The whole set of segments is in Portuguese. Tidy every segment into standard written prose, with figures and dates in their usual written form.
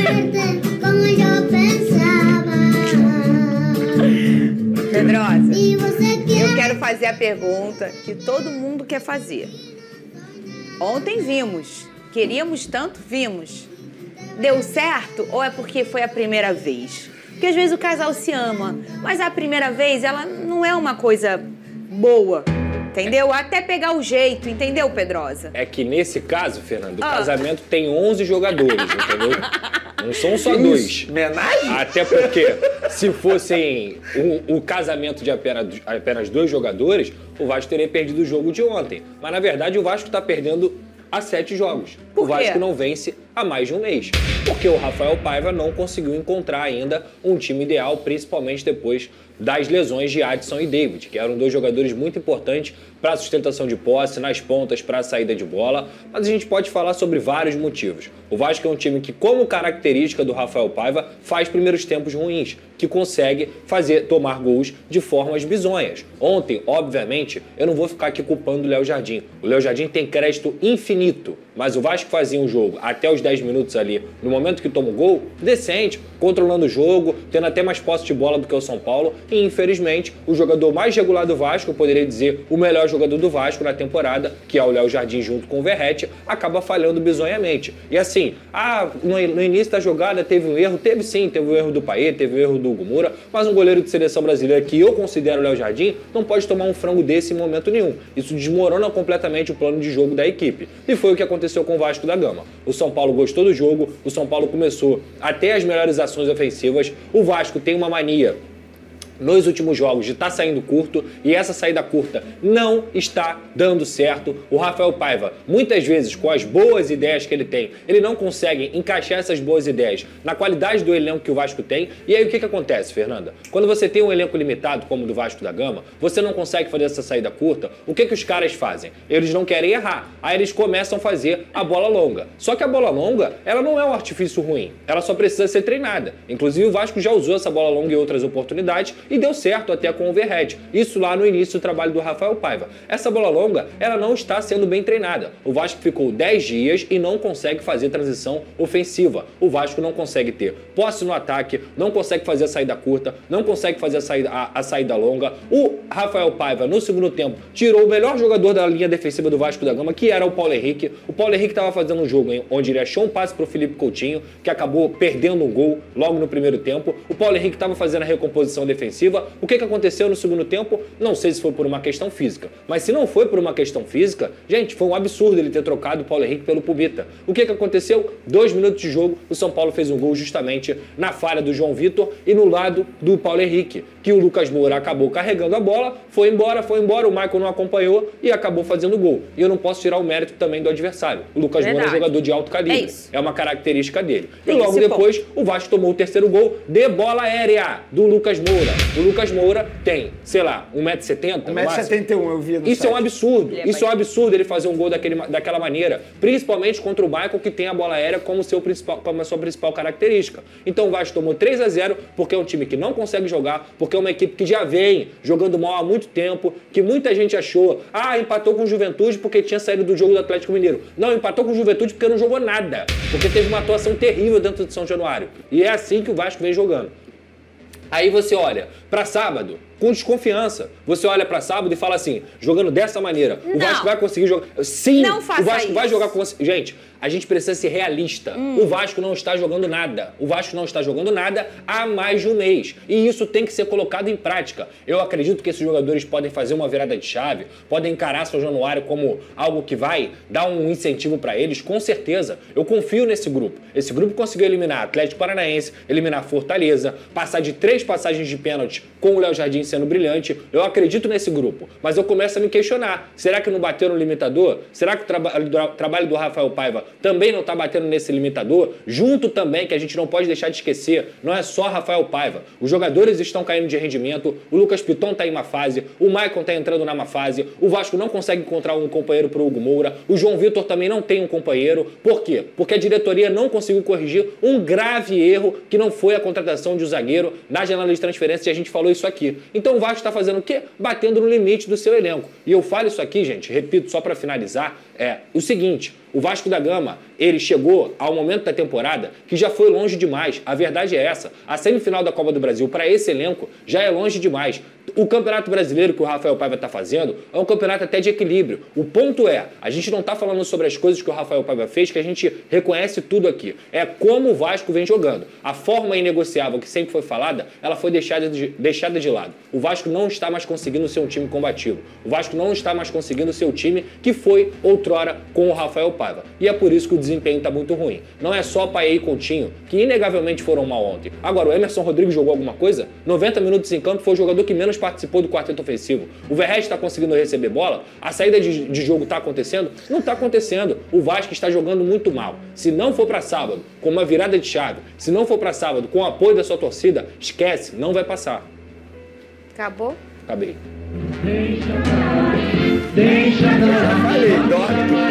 como eu pensava. Pedrosa, eu quero fazer a pergunta que todo mundo quer fazer. Ontem vimos, queríamos tanto, vimos. Deu certo ou é porque foi a primeira vez? Porque às vezes o casal se ama, mas a primeira vez ela não é uma coisa boa, entendeu? Até pegar o jeito, entendeu, Pedrosa? É que nesse caso, Fernando, o casamento tem 11 jogadores, entendeu? Não são só dois. Homenagem? Até porque, se fossem o casamento de apenas 2 jogadores, o Vasco teria perdido o jogo de ontem. Mas, na verdade, o Vasco está perdendo há 7 jogos. Por O Vasco quê? não vence há mais de um mês. Porque o Rafael Paiva não conseguiu encontrar ainda um time ideal, principalmente depois das lesões de Adson e David, que eram 2 jogadores muito importantes para a sustentação de posse, nas pontas, para a saída de bola. Mas a gente pode falar sobre vários motivos. O Vasco é um time que, como característica do Rafael Paiva, faz primeiros tempos ruins, que consegue tomar gols de formas bizonhas. Ontem, obviamente, eu não vou ficar aqui culpando o Léo Jardim. O Léo Jardim tem crédito infinito, mas o Vasco fazia um jogo até os 10 minutos ali, no momento que toma o gol, decente, controlando o jogo, tendo até mais posse de bola do que o São Paulo, e infelizmente o jogador mais regular do Vasco, eu poderia dizer o melhor jogador do Vasco na temporada, que é o Léo Jardim junto com o Verratti, acaba falhando bizonhamente. E assim, no início da jogada teve um erro, teve sim, teve o erro do Payet, teve o erro do Hugo Moura, mas um goleiro de seleção brasileira que eu considero o Léo Jardim não pode tomar um frango desse em momento nenhum. Isso desmorona completamente o plano de jogo da equipe. E foi o que aconteceu com o Vasco da Gama. O São Paulo gostou do jogo, o São Paulo começou até as melhores ações ofensivas, o Vasco tem uma mania nos últimos jogos de estar saindo curto, e essa saída curta não está dando certo. O Rafael Paiva, muitas vezes, com as boas ideias que ele tem, ele não consegue encaixar essas boas ideias na qualidade do elenco que o Vasco tem. E aí o que acontece, Fernanda? Quando você tem um elenco limitado, como o do Vasco da Gama, você não consegue fazer essa saída curta, o que os caras fazem? Eles não querem errar, aí eles começam a fazer a bola longa. Só que a bola longa, ela não é um artifício ruim, ela só precisa ser treinada. Inclusive o Vasco já usou essa bola longa em outras oportunidades, e deu certo até com o Verratti. Isso lá no início do trabalho do Rafael Paiva. Essa bola longa, ela não está sendo bem treinada. O Vasco ficou 10 dias e não consegue fazer transição ofensiva. O Vasco não consegue ter posse no ataque, não consegue fazer a saída curta, não consegue fazer a saída longa. O Rafael Paiva, no segundo tempo, tirou o melhor jogador da linha defensiva do Vasco da Gama, que era o Paulo Henrique. O Paulo Henrique estava fazendo um jogo onde ele achou um passe para o Felipe Coutinho, que acabou perdendo um gol logo no primeiro tempo. O Paulo Henrique estava fazendo a recomposição defensiva. O que aconteceu no segundo tempo? Não sei se foi por uma questão física, mas se não foi por uma questão física, gente, foi um absurdo ele ter trocado o Paulo Henrique pelo Pubita. O que aconteceu? 2 minutos de jogo, o São Paulo fez um gol justamente na falha do João Vitor e no lado do Paulo Henrique, que o Lucas Moura acabou carregando a bola, foi embora, o Michael não acompanhou e acabou fazendo o gol. E eu não posso tirar o mérito também do adversário. O Lucas Moura é um jogador de alto calibre. É uma característica dele. E logo depois, o Vasco tomou o terceiro gol de bola aérea do Lucas Moura. O Lucas Moura tem, sei lá, 1,70m? 1,71m, eu vi no Isso site. é um absurdo. Isso é um absurdo ele fazer um gol daquela maneira. Principalmente contra o Michael, que tem a bola aérea como a sua principal característica. Então o Vasco tomou 3-0 porque é um time que não consegue jogar, porque é uma equipe que já vem jogando mal há muito tempo, que muita gente achou, empatou com o Juventude porque tinha saído do jogo do Atlético Mineiro. Não, empatou com o Juventude porque não jogou nada. Porque teve uma atuação terrível dentro de São Januário. E é assim que o Vasco vem jogando. Aí você olha para sábado com desconfiança. Você olha para sábado e fala assim, jogando dessa maneira, o Vasco vai conseguir jogar. Sim, não faça o Vasco isso. vai jogar com... Gente, a gente precisa ser realista. O Vasco não está jogando nada. O Vasco não está jogando nada há mais de um mês. E isso tem que ser colocado em prática. Eu acredito que esses jogadores podem fazer uma virada de chave, podem encarar São Januário como algo que vai dar um incentivo para eles, com certeza. Eu confio nesse grupo. Esse grupo conseguiu eliminar Atlético Paranaense, eliminar Fortaleza, passar de 3 passagens de pênalti com o Léo Jardim sendo brilhante. Eu acredito nesse grupo. Mas eu começo a me questionar. Será que não bateu no limitador? Será que o trabalho do Rafael Paiva também não está batendo nesse limitador? Junto também, que a gente não pode deixar de esquecer, não é só Rafael Paiva. Os jogadores estão caindo de rendimento, o Lucas Piton está em uma fase, o Maicon está entrando numa fase, o Vasco não consegue encontrar um companheiro para o Hugo Moura, o João Vitor também não tem um companheiro. Por quê? Porque a diretoria não conseguiu corrigir um grave erro que não foi a contratação de um zagueiro na janela de transferência, e a gente falou isso aqui. Então o Vasco está fazendo o quê? Batendo no limite do seu elenco. E eu falo isso aqui, gente, repito, só para finalizar, é o seguinte: o Vasco da Gama, ele chegou ao momento da temporada que já foi longe demais. A verdade é essa. A semifinal da Copa do Brasil, para esse elenco, já é longe demais. O Campeonato Brasileiro que o Rafael Paiva está fazendo é um campeonato até de equilíbrio. O ponto é, a gente não está falando sobre as coisas que o Rafael Paiva fez, que a gente reconhece tudo aqui. É como o Vasco vem jogando. A forma inegociável que sempre foi falada, ela foi deixada de lado. O Vasco não está mais conseguindo ser um time combativo. O Vasco não está mais conseguindo ser o time que foi outrora com o Rafael Paiva. E é por isso que o desempenho está muito ruim. Não é só Paê e Coutinho, que inegavelmente foram mal ontem. Agora, o Emerson Rodrigues jogou alguma coisa? 90 minutos em campo, foi o jogador que menos participou do quarteto ofensivo. O Verratti está conseguindo receber bola? A saída de jogo está acontecendo? Não está acontecendo. O Vasco está jogando muito mal. Se não for para sábado, com uma virada de chave, se não for para sábado, com o apoio da sua torcida, esquece, não vai passar. Acabou? Acabei. Já falei, dorme que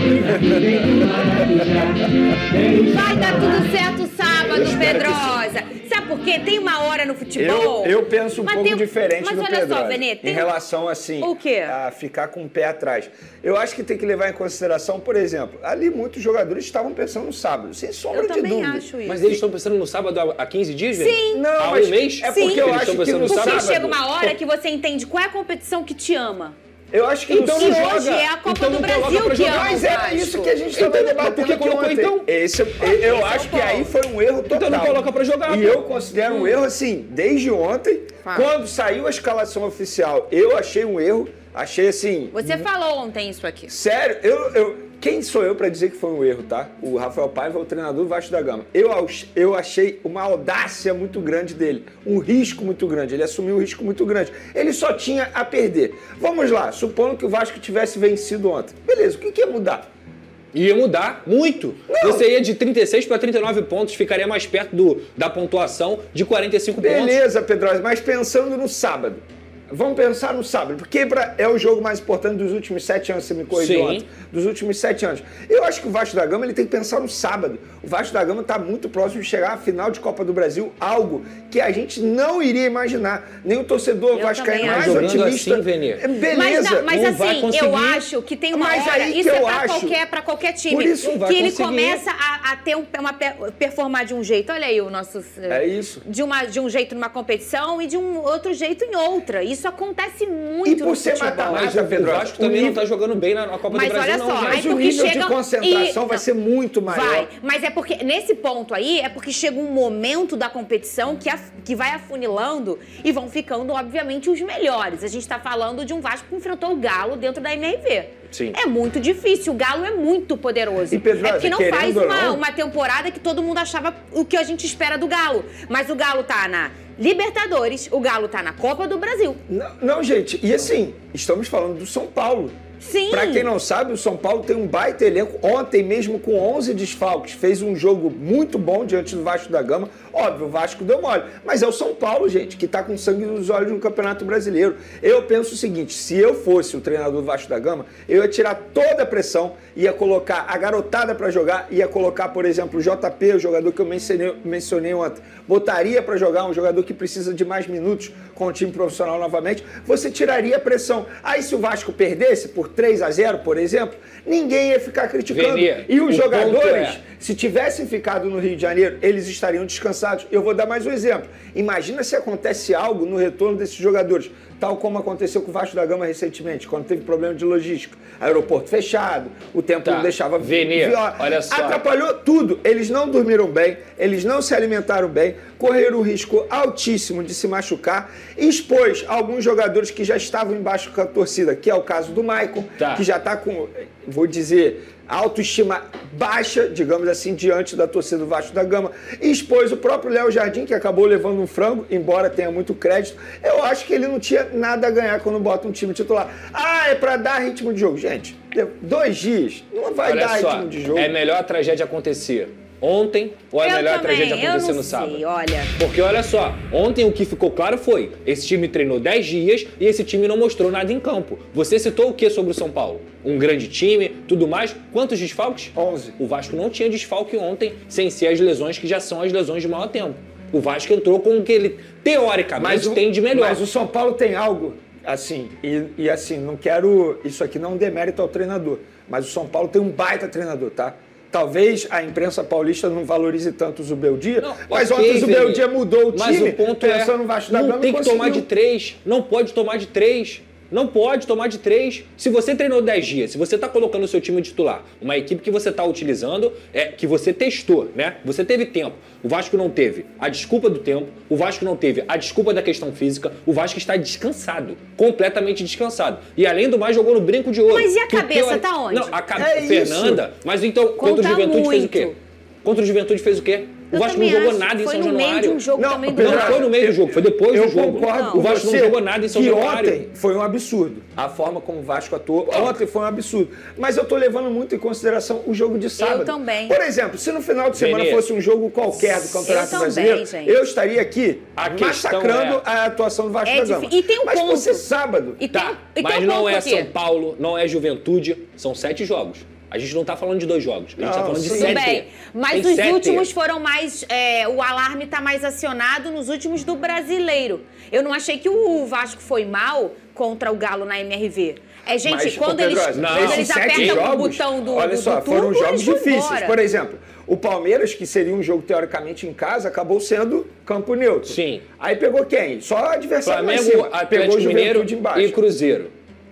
passa. Vai dar tudo certo sábado, Pedrosa. Sabe por quê? Tem uma hora no futebol... Eu penso um pouco diferente do Mas olha Pedrosa, só, Venê, em relação, assim, o quê? a ficar com o pé atrás. Eu acho que tem que levar em consideração, por exemplo, ali muitos jogadores estavam pensando no sábado, sem sombra Eu de também dúvida. acho isso. Mas eles estão pensando no sábado há 15 dias, velho? Sim. Não, Há mas um mês? é porque Sim. eu Eles acho estão que pensando no no Porque sábado... chega uma hora que você entende qual é a competição que te ama. Eu acho que Então no não sábado... Hoje é a Copa Então do não coloca Brasil pra que jogar. ama Mas o era Vasco. isso que a gente estava Então, debatendo por que aqui colocou, ontem. então? Eu é acho o que aí ponto. foi um erro total. Então não coloca pra jogar, E pô. eu considero um erro, assim, desde ontem, quando saiu a escalação oficial, eu achei um erro, achei assim... Você falou ontem isso aqui. Sério, quem sou eu para dizer que foi um erro, tá? O Rafael Paiva é o treinador do Vasco da Gama. Eu achei uma audácia muito grande dele, um risco muito grande. Ele assumiu um risco muito grande. Ele só tinha a perder. Vamos lá, supondo que o Vasco tivesse vencido ontem. Beleza, o que ia mudar? Ia mudar muito. Não. Você ia de 36 para 39 pontos, ficaria mais perto da pontuação de 45 pontos. Beleza, Pedrosa, mas pensando no sábado. Vamos pensar no sábado, porque é o jogo mais importante dos últimos 7 anos, você me corrigiu Sim. ontem, dos últimos 7 anos. Eu acho que o Vasco da Gama ele tem que pensar no sábado. O Vasco da Gama está muito próximo de chegar à final de Copa do Brasil, algo que a gente não iria imaginar. Nem o torcedor vascaíno também mais acho. otimista. Assim, Venê. Beleza. Mas não vai assim, conseguir. eu acho que tem uma Mas hora, aí que isso é eu pra acho. qualquer time, Por isso não vai que ele conseguir. começa a ter performar de um jeito. Olha aí o nosso... É isso. De um jeito numa competição e de um outro jeito em outra. Isso acontece E muito por no ser futebol. mata-mata, Mas o Pedrosa, Vasco também não nível- tá jogando bem na Copa Mas do Brasil, olha não, só, gente. aí Mas o porque nível de chega- concentração e- vai ser muito maior. Vai, mas é porque nesse ponto aí é porque chega um momento da competição que vai afunilando e vão ficando, obviamente, os melhores. A gente tá falando de um Vasco que enfrentou o Galo dentro da MRV. Sim. É muito difícil, o Galo é muito poderoso. E, Pedrosa, é porque não querendo faz ou não- uma temporada que todo mundo achava o que a gente espera do Galo. Mas o Galo tá na Libertadores, o Galo tá na Copa do Brasil. Não, gente, e assim, estamos falando do São Paulo. Sim. Pra quem não sabe, o São Paulo tem um baita elenco. Ontem mesmo, com 11 desfalques, fez um jogo muito bom diante do Vasco da Gama. Óbvio, o Vasco deu mole. Mas é o São Paulo, gente, que tá com sangue nos olhos no Campeonato Brasileiro. Eu penso o seguinte, se eu fosse o treinador do Vasco da Gama, eu ia tirar toda a pressão, ia colocar a garotada pra jogar, ia colocar, por exemplo, o JP, o jogador que eu mencionei ontem, botaria pra jogar, um jogador que precisa de mais minutos com o time profissional novamente, você tiraria a pressão. Aí se o Vasco perdesse por 3-0, por exemplo, ninguém ia ficar criticando. Venê, E os o ponto jogadores, é- se tivessem ficado no Rio de Janeiro, eles estariam descansados. Eu vou dar mais um exemplo. Imagina se acontece algo no retorno desses jogadores, tal como aconteceu com o Vasco da Gama recentemente, quando teve problema de logística. Aeroporto fechado, o tempo Tá. não deixava... Venê, olha só. Atrapalhou tudo. Eles não dormiram bem, eles não se alimentaram bem, correram um risco altíssimo de se machucar, expôs alguns jogadores que já estavam embaixo com a torcida, que é o caso do Maicon, Tá. que já está com, vou dizer, autoestima baixa, digamos assim, diante da torcida do Vasco da Gama. E expôs o próprio Léo Jardim, que acabou levando um frango, embora tenha muito crédito. Eu acho que ele não tinha nada a ganhar quando bota um time titular. Ah, é pra dar ritmo de jogo. Gente, 2 dias não vai Olha dar só, ritmo de jogo. é melhor a tragédia acontecer ontem ou é melhor a tragédia acontecer no sábado? Sei, olha. Porque olha só, ontem o que ficou claro foi, esse time treinou 10 dias e esse time não mostrou nada em campo. Você citou o que sobre o São Paulo? Um grande time, tudo mais. Quantos desfalques? 11. O Vasco não tinha desfalque ontem, sem ser as lesões que já são as lesões de maior tempo. O Vasco entrou com o que ele, teoricamente, tem de melhor. Mas o São Paulo tem algo, assim, e assim, não quero... Isso aqui não é um demérito ao treinador. Mas o São Paulo tem um baita treinador, tá? Talvez a imprensa paulista não valorize tanto o Zubeldia, mas ontem o Zubeldia mudou o time, mas o ponto pensando no Vasco da Gama. Não tem que tomar de 3, não pode tomar de 3. Não pode tomar de 3. Se você treinou 10 dias, se você está colocando o seu time titular, uma equipe que você está utilizando, que você testou, né? Você teve tempo. O Vasco não teve a desculpa do tempo, o Vasco não teve a desculpa da questão física, o Vasco está descansado, completamente descansado. E além do mais, jogou no brinco de ouro. Mas e a cabeça tá onde? Não, Fernanda, mas então, contra o Juventude fez o quê? Contra o Juventude fez o quê? O Vasco não jogou nada em São Januário. Foi no meio de um jogo também. Não foi no meio do jogo, foi depois do jogo. Eu concordo. O Vasco não jogou nada em São Januário. Ontem foi um absurdo. A forma como o Vasco atuou, ontem foi um absurdo. Mas eu tô levando muito em consideração o jogo de sábado. Eu também. Por exemplo, se no final de semana fosse um jogo qualquer do Campeonato Brasileiro, eu estaria aqui massacrando a atuação do Vasco da Gama. E tem um mas ponto. fosse sábado. Mas não é São Paulo, não é Juventude, são 7 jogos. A gente não tá falando de 2 jogos, a gente tá falando de 7. Tudo bem, mas os últimos foram mais... o alarme tá mais acionado nos últimos do Brasileiro. Eu não achei que o Vasco foi mal contra o Galo na MRV. Gente, mas, quando eles apertam o botão do olha só, turbo, foram jogos difíceis. Embora. Por exemplo, o Palmeiras, que seria um jogo teoricamente em casa, acabou sendo campo neutro. Sim. Aí pegou quem? Só adversário Flamengo, pegou o Mineiro embaixo. E Cruzeiro.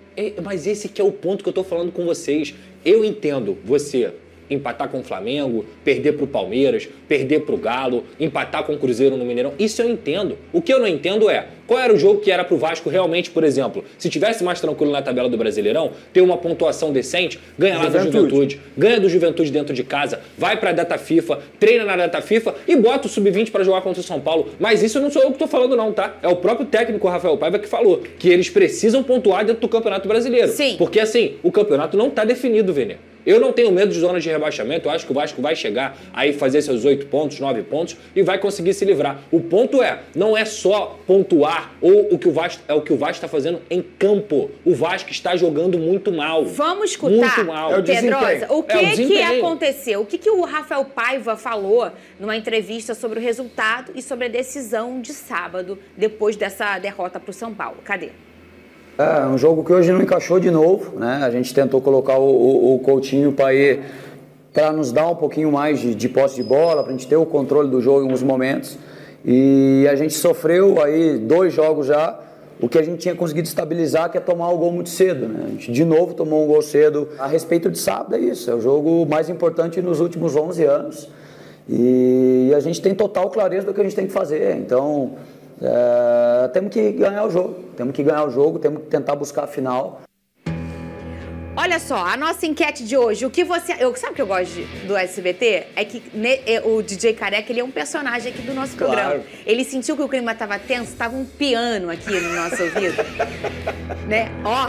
Mas esse que é o ponto que eu tô falando com vocês. Eu entendo você empatar com o Flamengo, perder pro Palmeiras, perder pro Galo, empatar com o Cruzeiro no Mineirão. Isso eu entendo. O que eu não entendo é qual era o jogo que era pro Vasco realmente, por exemplo, se tivesse mais tranquilo na tabela do Brasileirão, ter uma pontuação decente, ganha lá do Juventude, ganha do Juventude dentro de casa, vai pra data FIFA, treina na data FIFA e bota o Sub-20 pra jogar contra o São Paulo. Mas isso não sou eu que tô falando não, tá? É o próprio técnico Rafael Paiva que falou que eles precisam pontuar dentro do Campeonato Brasileiro. Sim. Porque assim, o campeonato não tá definido, Vene. Eu não tenho medo de zona de rebaixamento, eu acho que o Vasco vai chegar aí fazer seus 8 pontos, 9 pontos e vai conseguir se livrar. O ponto não é só pontuar ou o que o Vasco está fazendo em campo. O Vasco está jogando muito mal. Vamos escutar, muito mal. Pedrosa, o que aconteceu? O que o Rafael Paiva falou numa entrevista sobre o resultado e sobre a decisão de sábado, depois dessa derrota para o São Paulo? Cadê? É um jogo que hoje não encaixou de novo, né? A gente tentou colocar o Coutinho e o Payet para nos dar um pouquinho mais de posse de bola, para a gente ter o controle do jogo em alguns momentos. E a gente sofreu aí 2 jogos já, o que a gente tinha conseguido estabilizar, que é tomar o gol muito cedo, né? A gente de novo tomou um gol cedo. A respeito de sábado é isso, é o jogo mais importante nos últimos 11 anos. E a gente tem total clareza do que a gente tem que fazer, então... temos que ganhar o jogo, temos que tentar buscar a final. Olha só, a nossa enquete de hoje, sabe o que eu gosto do SBT? É que o DJ Careca, ele é um personagem aqui do nosso programa. Ele sentiu que o clima estava tenso, estava um piano aqui no nosso ouvido. Né? Ó.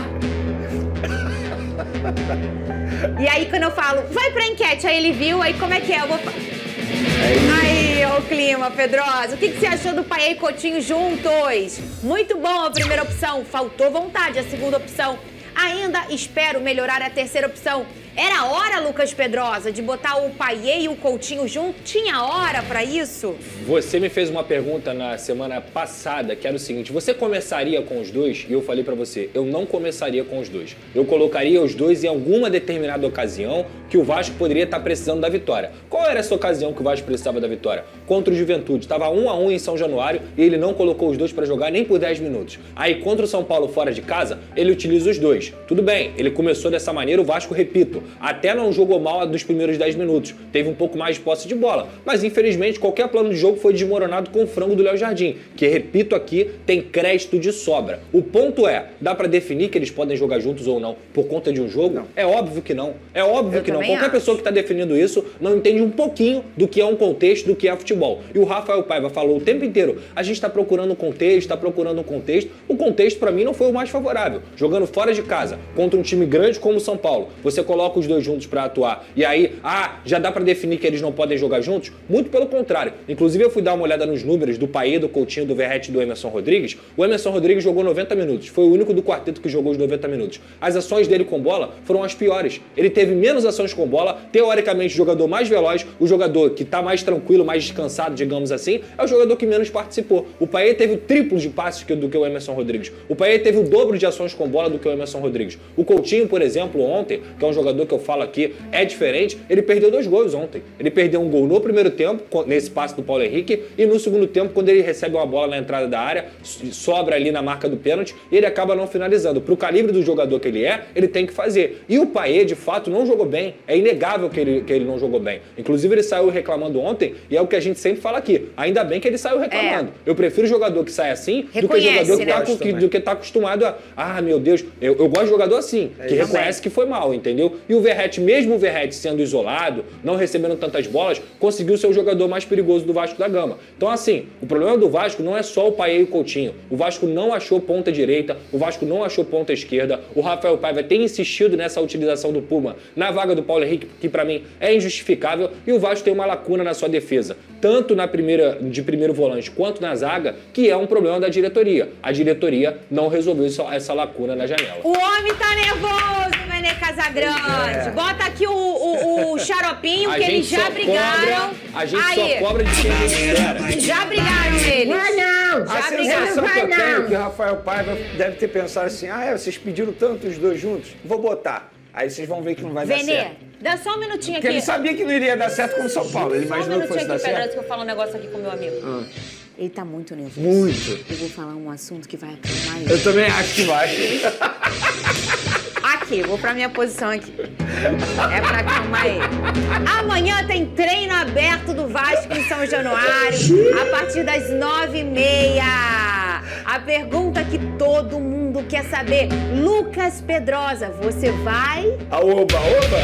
E aí quando eu falo, vai pra enquete, aí ele viu, aí como é que é? Eu vou... Aí, o clima, Pedrosa. O que você achou do Payet e Coutinho juntos? Muito bom a primeira opção. Faltou vontade a segunda opção. Ainda espero melhorar a terceira opção. Era hora, Lucas Pedrosa, de botar o Payet e o Coutinho junto? Tinha hora pra isso? Você me fez uma pergunta na semana passada, que era o seguinte, você começaria com os dois? E eu falei pra você, eu não começaria com os dois. Eu colocaria os dois em alguma determinada ocasião que o Vasco poderia estar precisando da vitória. Qual era essa ocasião que o Vasco precisava da vitória? Contra o Juventude. Estava 1-1 em São Januário e ele não colocou os dois pra jogar nem por 10 minutos. Aí contra o São Paulo fora de casa, ele utiliza os dois. Tudo bem, ele começou dessa maneira, o Vasco, repito, até não jogou mal dos primeiros 10 minutos. Teve um pouco mais de posse de bola. Mas, infelizmente, qualquer plano de jogo foi desmoronado com o frango do Léo Jardim, que, repito aqui, tem crédito de sobra. O ponto dá pra definir que eles podem jogar juntos ou não por conta de um jogo? Não. É óbvio que não. É óbvio que não. Qualquer pessoa que tá definindo isso não entende um pouquinho do que é um contexto, do que é futebol. E o Rafael Paiva falou o tempo inteiro, a gente tá procurando um contexto, tá procurando um contexto. O contexto, pra mim, não foi o mais favorável. Jogando fora de casa, contra um time grande como o São Paulo, você coloca os dois juntos para atuar e aí, já dá para definir que eles não podem jogar juntos? Muito pelo contrário. Inclusive eu fui dar uma olhada nos números do Payet, do Coutinho, do Verratti e do Emerson Rodrigues. O Emerson Rodrigues jogou 90 minutos. Foi o único do quarteto que jogou os 90 minutos. As ações dele com bola foram as piores. Ele teve menos ações com bola, teoricamente o jogador mais veloz, o jogador que tá mais tranquilo, mais descansado cansado, digamos assim, é o jogador que menos participou. O Payet teve o triplo de passes do que o Emerson Rodrigues. O Payet teve o dobro de ações com bola do que o Emerson Rodrigues. O Coutinho, por exemplo, ontem, que é um jogador que eu falo aqui, é diferente, ele perdeu 2 gols ontem. Ele perdeu um gol no primeiro tempo, nesse passe do Paulo Henrique, e no segundo tempo, quando ele recebe uma bola na entrada da área, sobra ali na marca do pênalti, e ele acaba não finalizando. Pro calibre do jogador que ele é, ele tem que fazer. E o Payet, de fato, não jogou bem. É inegável que ele não jogou bem. Inclusive, ele saiu reclamando ontem, e é o que a gente sempre fala aqui. Ainda bem que ele saiu reclamando. Eu prefiro jogador que sai assim do que jogador que tá acostumado a... Ah, meu Deus, eu gosto de jogador assim, que reconhece que foi mal, entendeu? E o Verratti, mesmo o Verratti sendo isolado, não recebendo tantas bolas, conseguiu ser o jogador mais perigoso do Vasco da Gama. Então, assim, o problema do Vasco não é só o Payet e o Coutinho. O Vasco não achou ponta direita, o Vasco não achou ponta esquerda. O Rafael Paiva tem insistido nessa utilização do Puma na vaga do Paulo Henrique, que pra mim é injustificável, e o Vasco tem uma lacuna na sua defesa, tanto de primeiro volante quanto na zaga, que é um problema da diretoria. A diretoria não resolveu essa lacuna na janela. O homem tá nervoso, Vene Casagrande. Bota aqui o xaropinho, que eles já brigaram. A gente só cobra de quem a gente espera. Já brigaram eles. Não, A sensação que eu tenho é que o Rafael Paiva deve ter pensado assim, vocês pediram tanto os dois juntos, vou botar. Aí vocês vão ver que não vai dar Vene, certo. dá só um minutinho Porque aqui. ele sabia que não iria dar certo com o São Paulo. Ele imaginou que fosse dar certo. Que eu falo um negócio aqui com meu amigo. Ele tá muito nervoso. Muito. Eu vou falar um assunto que vai acalmar ele. Eu também acho que vai. Aqui, vou pra minha posição aqui. É pra acalmar ele. Amanhã tem treino aberto do Vasco em São Januário, a partir das 9h30. A pergunta que todo mundo quer saber. Lucas Pedrosa, você vai? A oba-oba?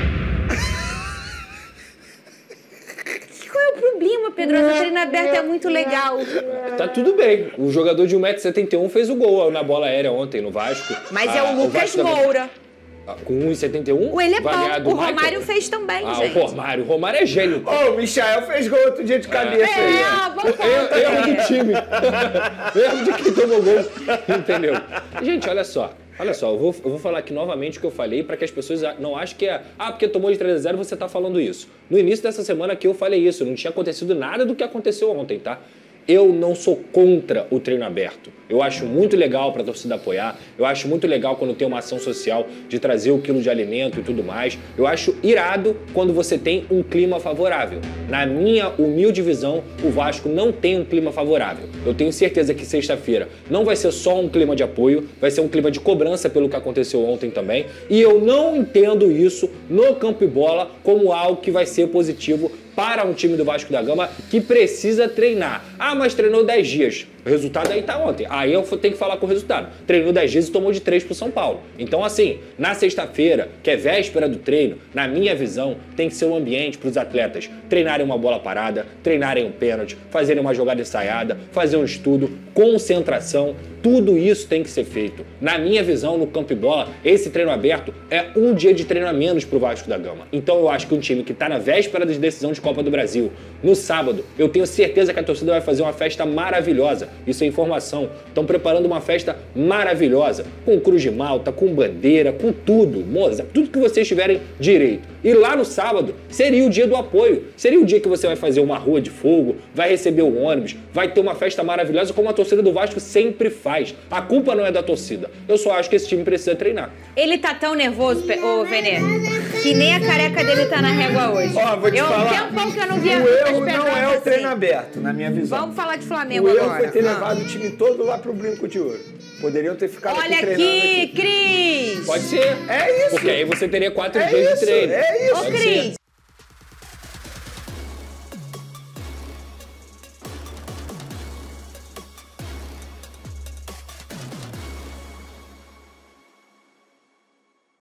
Qual é o problema, Pedrosa? O treino aberto é muito legal. Tá tudo bem. O jogador de 1,71 m fez o gol na bola aérea ontem no Vasco. Mas é o Lucas Moura. Com 1,71? Ele é bom. O Romário fez também, gente. O Romário é gênio. O Michael fez gol outro dia de cabeça aí. Erro do time. Erro de quem tomou gol. Entendeu? Gente, olha só, eu vou falar aqui novamente o que eu falei para que as pessoas não achem que porque tomou de 3-0 você tá falando isso. No início dessa semana aqui eu falei isso, não tinha acontecido nada do que aconteceu ontem, tá? Eu não sou contra o treino aberto. Eu acho muito legal para a torcida apoiar. Eu acho muito legal quando tem uma ação social de trazer o quilo de alimento e tudo mais. Eu acho irado quando você tem um clima favorável. Na minha humilde visão, o Vasco não tem um clima favorável. Eu tenho certeza que sexta-feira não vai ser só um clima de apoio, vai ser um clima de cobrança pelo que aconteceu ontem também. E eu não entendo isso no campo e bola como algo que vai ser positivo para um time do Vasco da Gama que precisa treinar. Mas treinou 10 dias. O resultado aí tá ontem. Aí eu tenho que falar com o resultado. Treinou 10 dias e tomou de 3 pro São Paulo. Então, assim, na sexta-feira, que é véspera do treino, na minha visão, tem que ser um ambiente para os atletas treinarem uma bola parada, treinarem um pênalti, fazerem uma jogada ensaiada, fazer um estudo, concentração. Tudo isso tem que ser feito. Na minha visão, no campo e bola, esse treino aberto é um dia de treino a menos pro Vasco da Gama. Então eu acho que um time que tá na véspera de decisão de Copa do Brasil, no sábado, eu tenho certeza que a torcida vai fazer uma festa maravilhosa. Isso é informação. Estão preparando uma festa maravilhosa, com cruz de malta, com bandeira, com tudo, moça, tudo que vocês tiverem direito. E lá no sábado seria o dia do apoio. Seria o dia que você vai fazer uma rua de fogo, vai receber o ônibus, vai ter uma festa maravilhosa como a torcida do Vasco sempre faz. A culpa não é da torcida. Eu só acho que esse time precisa treinar. Ele tá tão nervoso, Vene, que nem a careca dele tá na régua hoje. Vou te falar. Um tempão que eu não via o erro Lucas não é o assim. treino aberto, na minha visão. Vamos falar de Flamengo o agora. O erro foi ter levado o time todo lá pro Brinco de Ouro. Poderiam ter ficado Olha aqui treinando aqui, Cris! Pode ser. É isso. Porque aí você teria 4 dias de treino. É isso. Ô, Cris,